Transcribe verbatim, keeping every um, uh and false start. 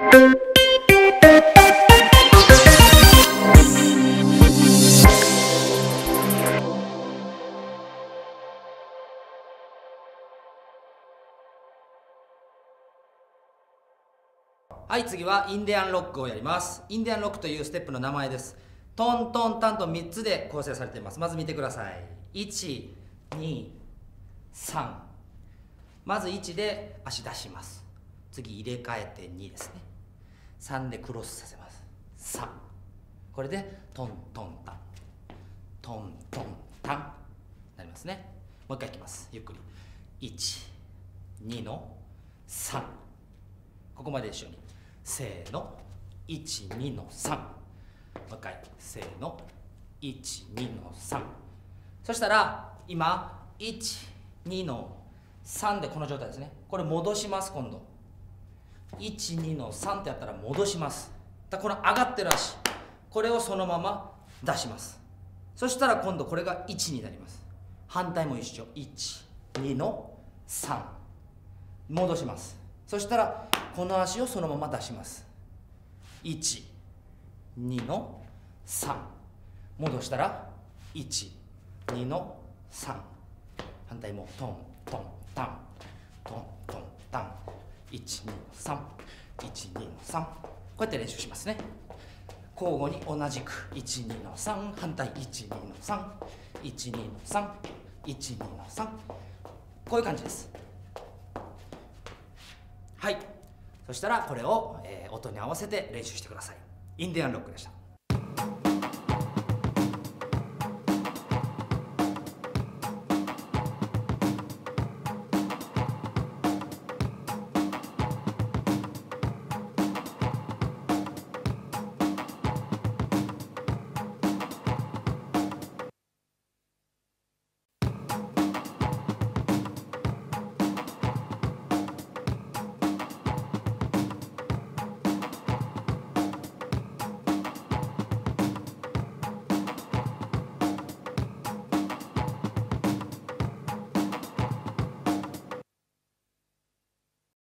はい、次はインディアンロックをやります。インディアンロックというステップの名前です。トントンタンとみっつで構成されています。まず見てください。いち、に、さん。まずいちで足出します。次入れ替えてにですね。さんでクロスさせます。さん。これでトントンタン。トントンタン。なりますね。もう一回いきます。ゆっくり。いち、にのさん。ここまで一緒に。せーの。いち、にのさん。もう一回。せーの。いち、にのさん。そしたら、今、いち、にのさんでこの状態ですね。これ戻します、今度。いち、にのさんってやったら戻します。だこの上がってる足。これをそのまま出します。そしたら今度これがいちになります。反対も一緒。いち、にのさん。戻します。そしたらこの足をそのまま出します。いち、にのさん。戻したらいち、にのさん。反対もトントンタントントンタン。いち、にのさん。いち、にのさん。こうやって練習しますね。交互に同じくいち、にのさん。反対いち、にのさん。いち、にのさん。いち、にのさん。こういう感じです。はい。そしたらこれを、えー、音に合わせて練習してください。インディアンロックでした。